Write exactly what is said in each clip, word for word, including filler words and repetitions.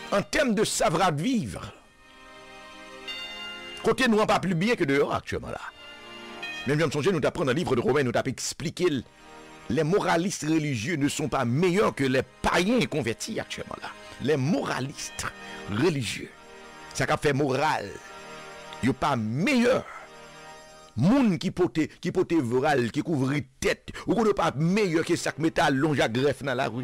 en termes de savoir-vivre, côté nous, on pas plus bien que dehors actuellement là. Même si on songe, nous t'apprendre dans le livre de Romains, nous t'avons expliqué les moralistes religieux ne sont pas meilleurs que les païens convertis actuellement là. Les moralistes religieux, ça qu'a fait moral, ils sont pas meilleurs. Moun qui pote qui pote voral, qui couvre tête, ou qu'on pas meilleur que ça qui mette à longe à greffe dans la rue.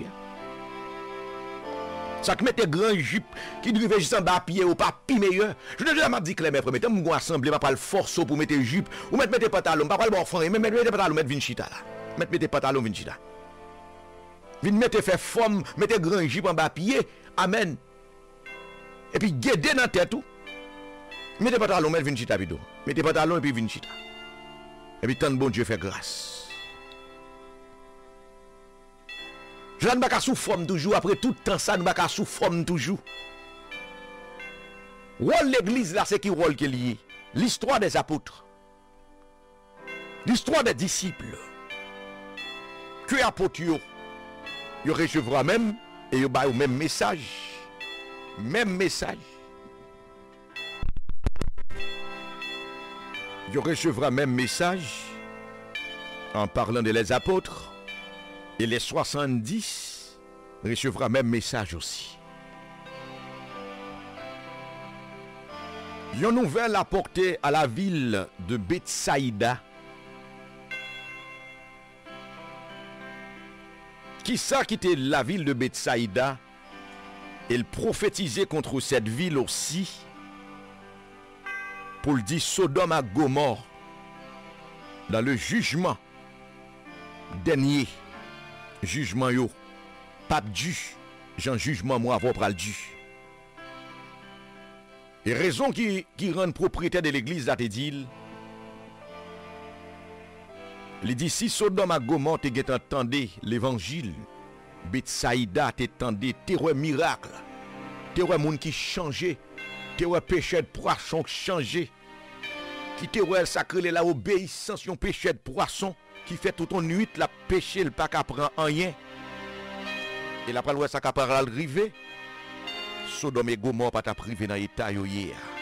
Ça qui mette grand jupe qui drive juste en bas pied ou pas pi meilleur. Je ne déjà m'a dit clairement premier, me assembler pas le force pour mettre jupe ou mettre mettre pantalon, pas le bon fond, même mettre pantalon mettre vinchita là. Mettre mettre pantalon vinchita. Vin mettre fait forme, mettre grand jupe en bas pied. Amen. Et puis guider dans tête tout. Mettez pantalon, mettez vinchita bidou. Mettez pantalon et puis vinchita. Et puis tant de bon Dieu fait grâce. Je ne vais pas sous forme toujours. Après tout temps ça, nous ne vais pas sous forme toujours. Rôle l'église là, c'est qui rôle qui est lié? L'histoire des apôtres. L'histoire des disciples. Que apôtres, ils recevront même et ils auront même message. Même message. Ils recevront même message en parlant de les apôtres. Et les soixante-dix recevra même message aussi. Une nouvelle apportée à la ville de Bethsaïda. Qui ça qui était la ville de Bethsaïda? Elle prophétisait contre cette ville aussi. Pour le dire Sodome à Gomorrhe. Dans le jugement dernier. Jugement yo, pape du, j'en jugement moi avoir pral du. Et raison qui, qui rend propriétaire de l'église là te dit, il dit si Sodome à Gomorrhe te get entendé l'évangile, Bethsaïda te tendé terreur miracle, terreur monde qui changeait, terreur péché de poisson qui changeait, qui terreur sacré la obéissance yon péché de poisson. Qui fait toute une nuit la péché le pas qu'à prendre rien. Et la parole ça qu'à arriver. Sodome et Gomorrhe pas t'a privé dans l'état hier.